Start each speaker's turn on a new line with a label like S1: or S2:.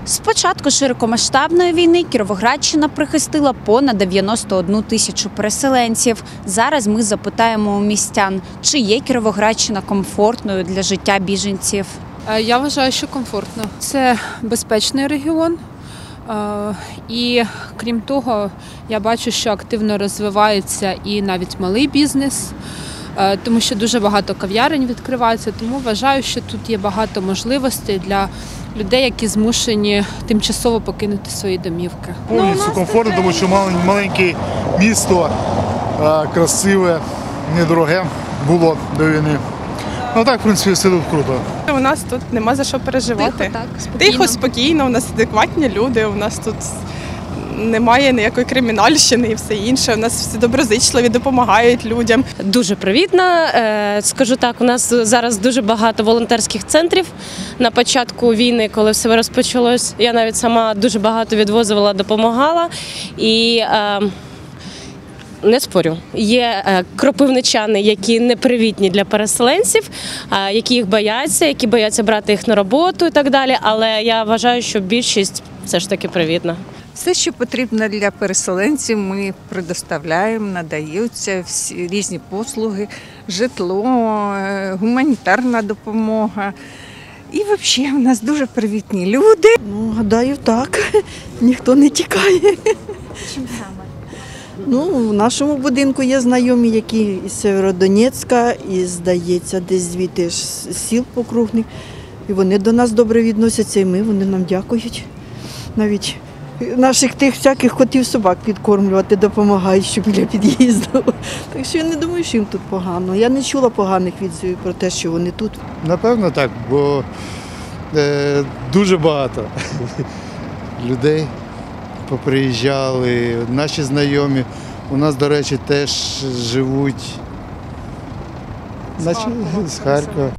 S1: З початку широкомасштабної війни Кіровоградщина прихистила понад 91 тисячу переселенців. Зараз ми запитаємо у містян, чи є Кіровоградщина комфортною для життя біженців.
S2: Я вважаю, що комфортно. Це безпечний регіон. І крім того, я бачу, що активно розвивається і навіть малий бізнес, тому що дуже багато кав'ярень відкривається, тому вважаю, що тут є багато можливостей для людей, які змушені тимчасово покинути свої домівки.
S3: Повністю комфортно, тому що маленьке місто, красиве, недороге було до війни. Ну так, в принципі, все тут круто.
S4: У нас тут нема за що переживати.
S1: Спокійно.
S4: Тихо, спокійно, у нас адекватні люди, у нас тут немає ніякої кримінальщини і все інше. У нас всі доброзичливі, допомагають людям.
S5: Дуже привітна. Скажу так, у нас зараз дуже багато волонтерських центрів. На початку війни, коли все розпочалось, я навіть сама дуже багато відвозила, допомагала. І не спорю, є кропивничани, які непривітні для переселенців, які їх бояться, які бояться брати їх на роботу і так далі. Але я вважаю, що більшість все ж таки привітна.
S6: Все, що потрібно для переселенців, ми предоставляємо, надаються всі різні послуги, житло, гуманітарна допомога. І взагалі у нас дуже привітні люди.
S7: Ну, гадаю, так. Ніхто не тікає.
S1: Чим саме?
S7: Ну, в нашому будинку є знайомі, які із Сєвєродонецька, і, здається, десь звідти ж з сіл покрупних. І вони до нас добре відносяться, і вони нам дякують. Навіть наших тих всяких котів, собак підкормлювати допомагають, що біля під'їзду. Так що я не думаю, що їм тут погано. Я не чула поганих відзивів про те, що вони тут.
S3: Напевно так, бо дуже багато людей поприїжджали, наші знайомі. У нас, до речі, теж живуть з Харкова.